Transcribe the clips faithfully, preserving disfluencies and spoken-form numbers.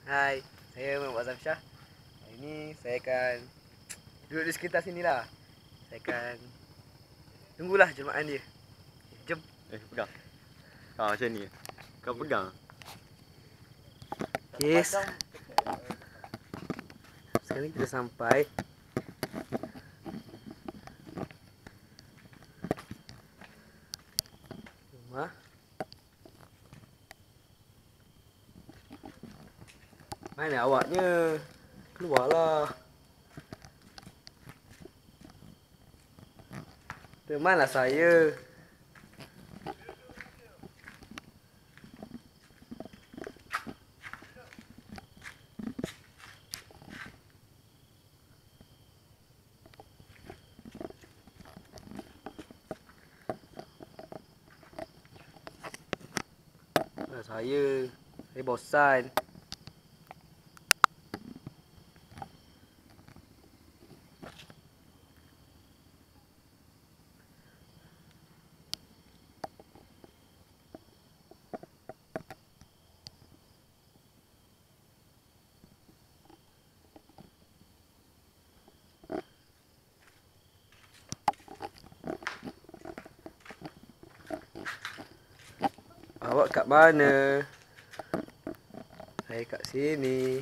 Hai, saya Muhammad Zamsyah. Hari ini saya akan duduk di sekitar sini lah. Saya akan tunggulah jelmaan dia. Jom. Eh, pegang. Ha, macam ni. Kau pegang. Yes. Sekarang kita sampai. Rumah. Mana awaknya? Keluarlah. Temanlah saya. Temanlah saya. Saya bosan. Awak kat mana? Saya kat sini.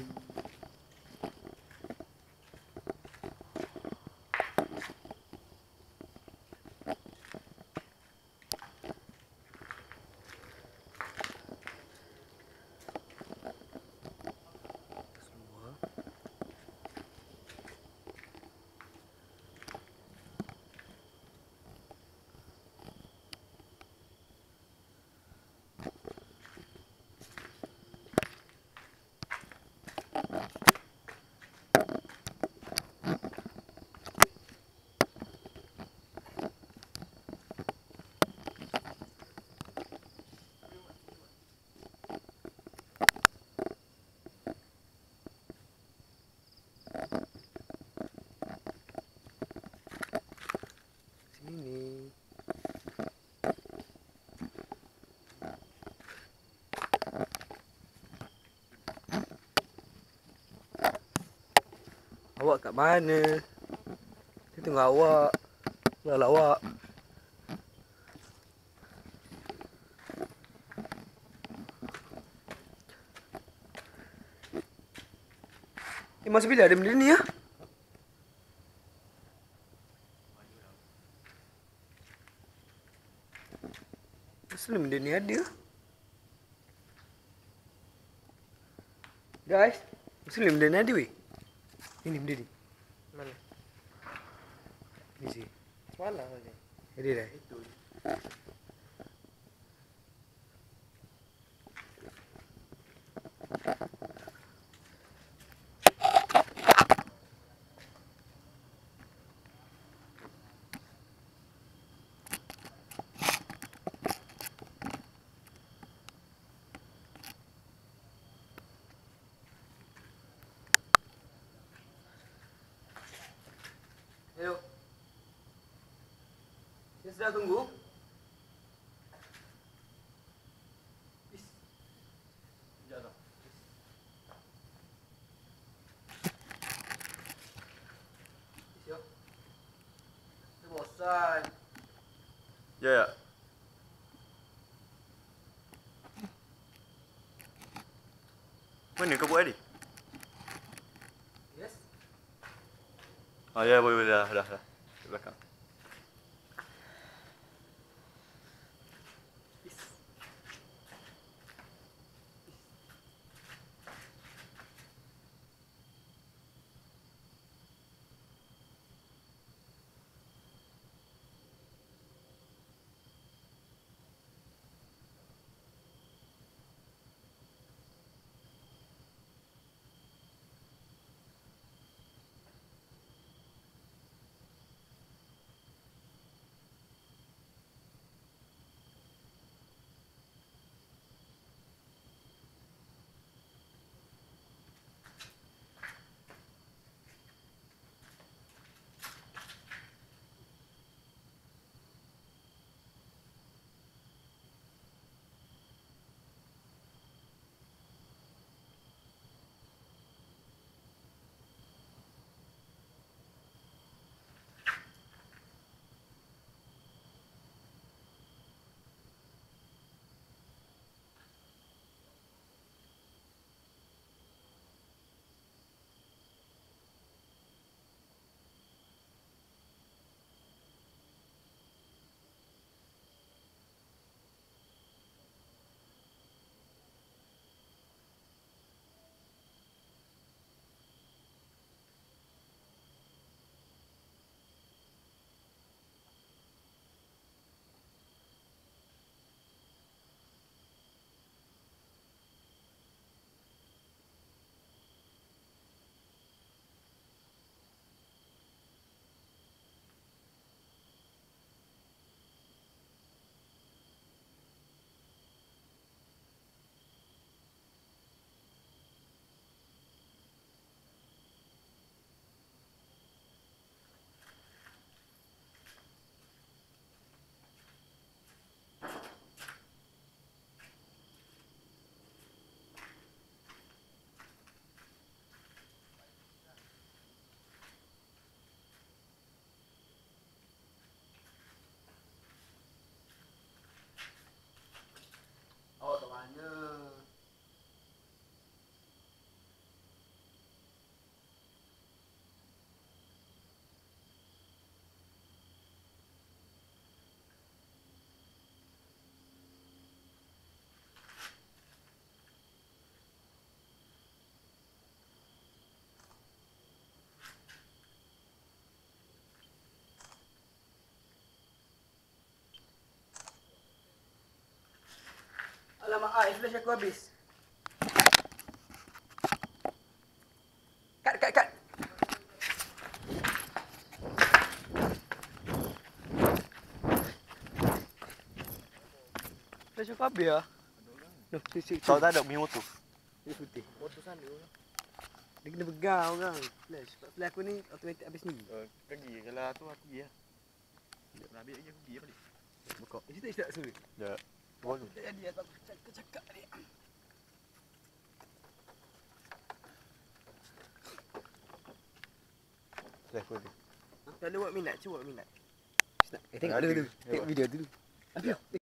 Semua. Sini. Awak kat mana? Saya tunggu awak. Keluarlah awak. Eh, masa bila ada benda ni ya? Masa benda ni ada? Guys, masa benda ni ada weh? Ini benda ni. Mana? Ni sih. Semalam saja. Ada dah. Itu. Hello. Saya sedang tunggu. Is. Sekejap tau. Is yo. Saya bosan. Ya, ya. Mana kau buat tadi? Yes. Ah, ya, boleh, boleh. Dah, dah, dah. Di belakang. Is. ah, flash aku habis. Cut, cut, cut. Flash aku habis ah. Noh, si si. Kau tak ada punya motor. Ini putih. Motor sana. Dia kena pegang orang. Flash. Flash aku ni automatik habis ni. Uh, pergi kalau tu hati ya. Nak ambil lagi aku pergi balik. Buka. Eh, kita tak suruh. Ya. Bawa tu. Tak jadi aku cakap cakap ni. Dah aku ni. Kalau buat minat, cuba buat minat. Eh, tengok Ada. dulu. Tengok video dulu. Ambil.